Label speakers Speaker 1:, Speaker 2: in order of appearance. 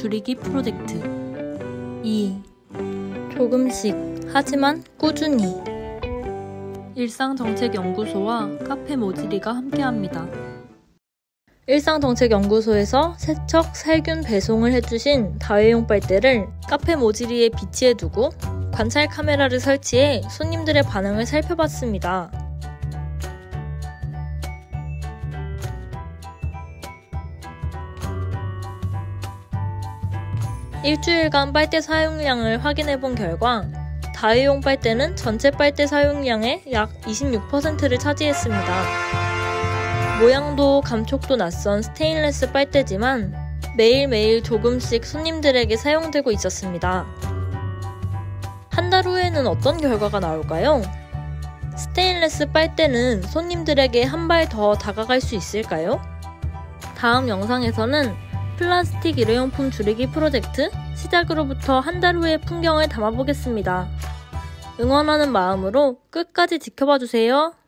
Speaker 1: 줄이기 프로젝트. 2. 조금씩 하지만 꾸준히. 일상정책연구소와 카페 모지리가 함께합니다. 일상정책연구소에서 세척, 살균 배송을 해주신 다회용 빨대를 카페 모지리에 비치해두고 관찰 카메라를 설치해 손님들의 반응을 살펴봤습니다. 일주일간 빨대 사용량을 확인해본 결과 다회용 빨대는 전체 빨대 사용량의 약 26%를 차지했습니다. 모양도 감촉도 낯선 스테인리스 빨대지만 매일매일 조금씩 손님들에게 사용되고 있었습니다. 한 달 후에는 어떤 결과가 나올까요? 스테인리스 빨대는 손님들에게 한 발 더 다가갈 수 있을까요? 다음 영상에서는 플라스틱 일회용품 줄이기 프로젝트 시작으로부터 한 달 후의 풍경을 담아보겠습니다. 응원하는 마음으로 끝까지 지켜봐주세요.